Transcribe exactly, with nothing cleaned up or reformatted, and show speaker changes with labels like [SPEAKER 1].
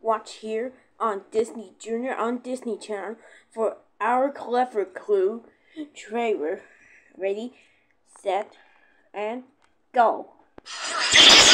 [SPEAKER 1] watch here on Disney Junior on Disney Channel for our Clever Clue trailer. Ready, set, and go.